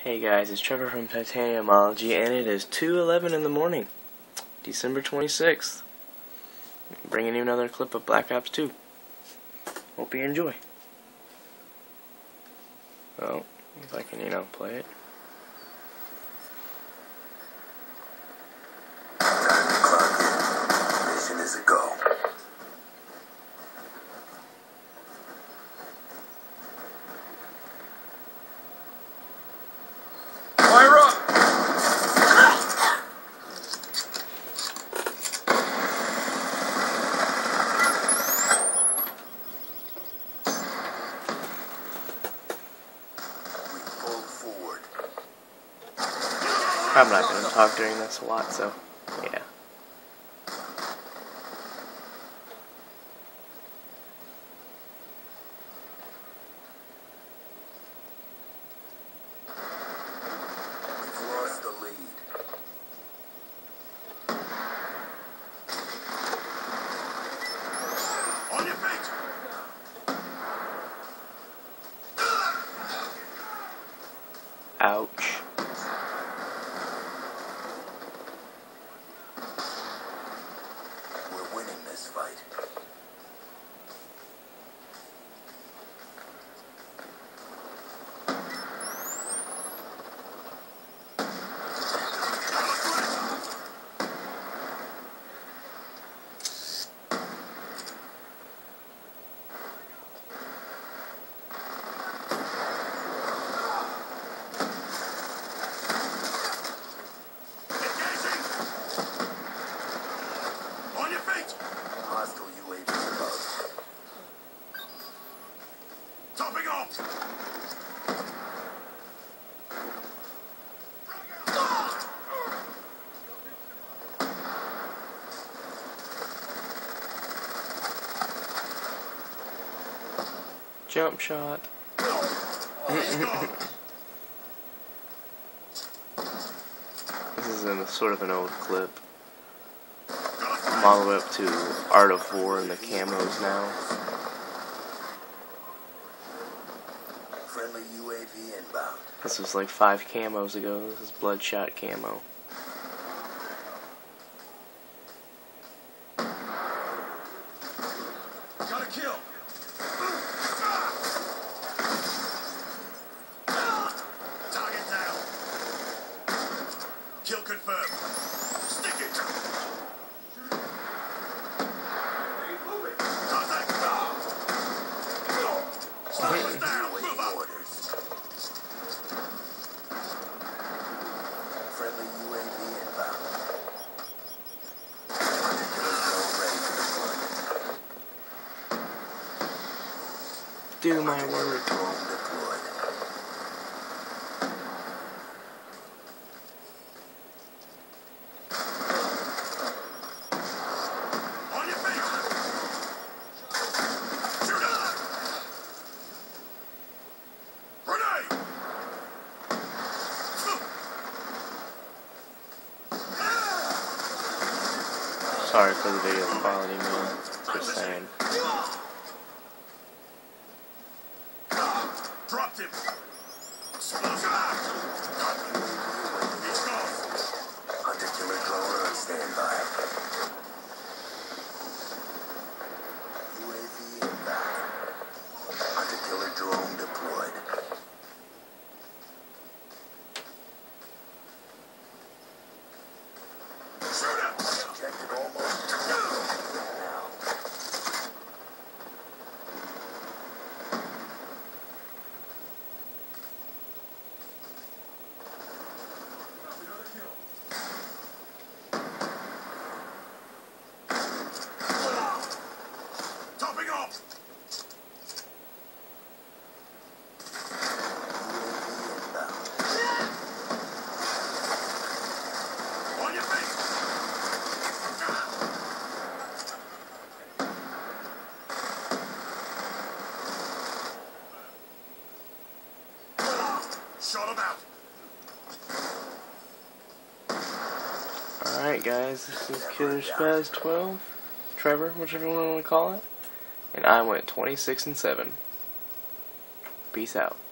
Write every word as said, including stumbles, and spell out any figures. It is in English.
Hey guys, it's Trevor from Titaniumology, and it is two eleven in the morning, December twenty-sixth. Bringing you another clip of Black Ops two. Hope you enjoy. Well, if I can, you know, play it. Mission is a go. Fire up! We pull forward. I'm not going to talk during this a lot, so yeah. We've lost the lead. On your feet! Ouch. We're winning this fight. On your feet! Hostile U A V above. Topping off! Jump shot. Let's go! This is in a, sort of an old clip. I'm all the way up to Art of War and the camos now. Friendly U A V inbound. This was like five camos ago. This is Bloodshot camo. Got a kill! Target down! Kill confirmed! Stick it! Contact! Snipers down! Move up! Friendly U A V inbound. Do my work. Drone deployed. On your feet! Shoot up! Grenade! Sorry for the video quality, man. Just saying. Dropped him! Explosive! He's gone! Hunter killer drone on standby. U A V inbound. Hunter killer drone deployed. Shoot him! Objective almost. Now. Topping off! On your feet! Shot him out! Alright guys, this is Killer Spaz twelve. Trevor, whichever one you want to call it. And I went twenty-six and seven. Peace out.